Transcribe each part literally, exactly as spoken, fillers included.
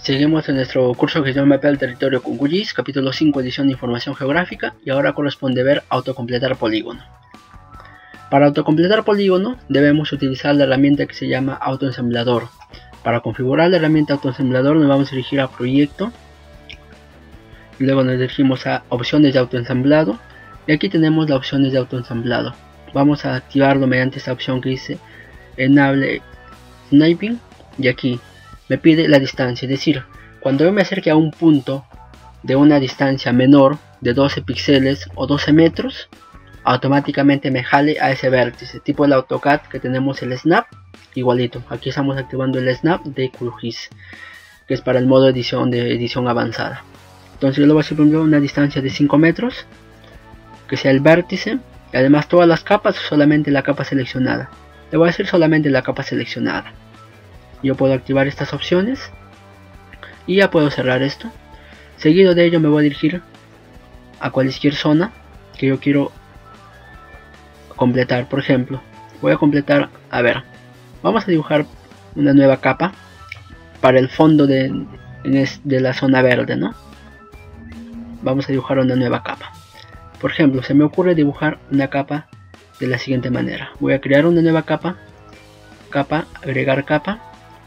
Seguimos en nuestro curso que se llama Mapa del Territorio con QGIS, capítulo cinco, edición de información geográfica, y ahora corresponde ver autocompletar polígono. Para autocompletar polígono debemos utilizar la herramienta que se llama autoensamblador. Para configurar la herramienta autoensamblador nos vamos a dirigir a proyecto, luego nos dirigimos a opciones de autoensamblado, y aquí tenemos las opciones de autoensamblado. Vamos a activarlo mediante esta opción que dice Enable Sniping, y aquí me pide la distancia, es decir, cuando yo me acerque a un punto de una distancia menor de doce píxeles o doce metros, automáticamente me jale a ese vértice, tipo el AutoCAD que tenemos el Snap, igualito. Aquí estamos activando el Snap de QGIS, que es para el modo edición de edición avanzada. Entonces yo le voy a hacer primero una distancia de cinco metros, que sea el vértice, y además todas las capas, solamente la capa seleccionada. Le voy a decir solamente la capa seleccionada. Yo puedo activar estas opciones y ya puedo cerrar esto. Seguido de ello me voy a dirigir a cualquier zona que yo quiero completar. Por ejemplo, voy a completar, a ver, vamos a dibujar una nueva capa para el fondo de, de la zona verde, ¿no? Vamos a dibujar una nueva capa. Por ejemplo, se me ocurre dibujar una capa de la siguiente manera. Voy a crear una nueva capa, capa, agregar capa,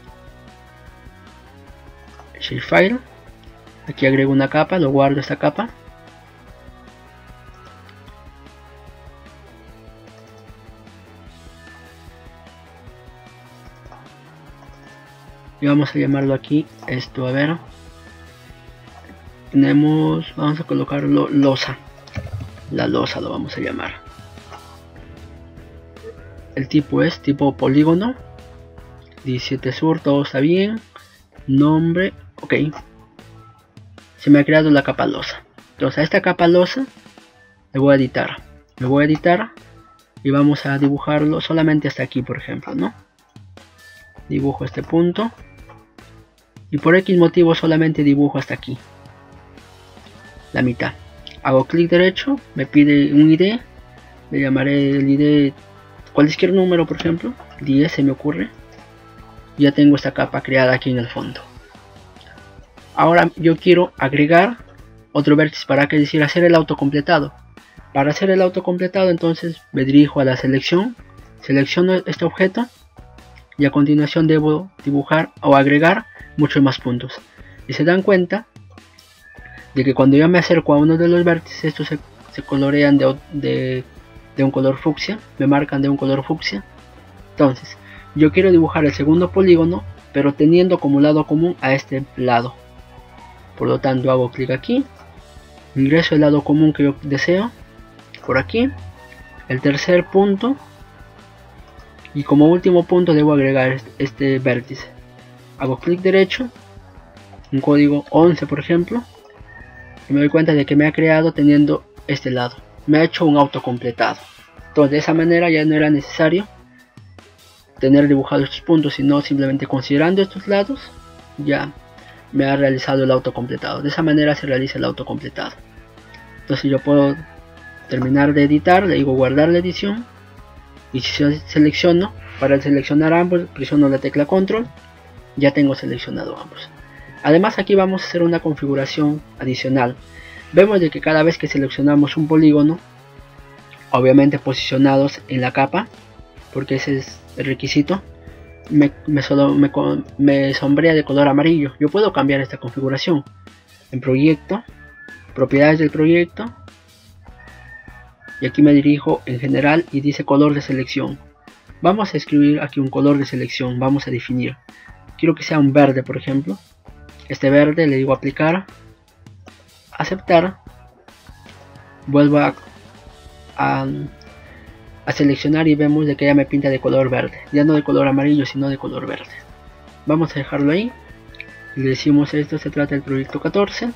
Shapefile, aquí agrego una capa, lo guardo esta capa, y vamos a llamarlo aquí, esto, a ver, tenemos, vamos a colocarlo losa, la losa lo vamos a llamar. El tipo es tipo polígono, diecisiete sur, todo está bien, nombre, ok, se me ha creado la capa losa. Entonces a esta capa losa le voy a editar, le voy a editar y vamos a dibujarlo solamente hasta aquí, por ejemplo, ¿no? Dibujo este punto y por X motivo solamente dibujo hasta aquí, la mitad. Hago clic derecho, me pide un I D, le llamaré el I D cualquier número, por ejemplo, diez se me ocurre. Ya tengo esta capa creada aquí en el fondo. Ahora yo quiero agregar otro vértice, para que decir hacer el autocompletado. Para hacer el autocompletado entonces me dirijo a la selección, selecciono este objeto y a continuación debo dibujar o agregar muchos más puntos. Y se dan cuenta de que cuando yo me acerco a uno de los vértices, estos se, se colorean de, de, de un color fucsia, me marcan de un color fucsia. Entonces yo quiero dibujar el segundo polígono, pero teniendo como lado común a este lado. Por lo tanto hago clic aquí, ingreso el lado común que yo deseo, por aquí, el tercer punto, y como último punto debo agregar este, este vértice. Hago clic derecho, un código once por ejemplo, y me doy cuenta de que me ha creado teniendo este lado. Me ha hecho un autocompletado. Entonces de esa manera ya no era necesario tener dibujado estos puntos, sino simplemente considerando estos lados ya me ha realizado el autocompletado. De esa manera se realiza el autocompletado. Entonces yo puedo terminar de editar, le digo guardar la edición, y si selecciono, para seleccionar ambos presiono la tecla control, ya tengo seleccionado ambos. Además aquí vamos a hacer una configuración adicional. Vemos de que cada vez que seleccionamos un polígono, obviamente posicionados en la capa, porque ese es el requisito, me, me, solo, me, me sombrea de color amarillo. Yo puedo cambiar esta configuración en proyecto, propiedades del proyecto, y aquí me dirijo en general y dice color de selección. Vamos a escribir aquí un color de selección, vamos a definir, quiero que sea un verde por ejemplo. Este verde le digo aplicar, aceptar, vuelvo a, a a seleccionar y vemos de que ya me pinta de color verde, ya no de color amarillo sino de color verde. Vamos a dejarlo ahí, le decimos esto se trata del proyecto catorce,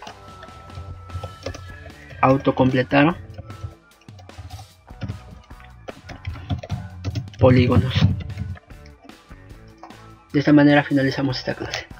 autocompletar polígonos. De esta manera finalizamos esta clase.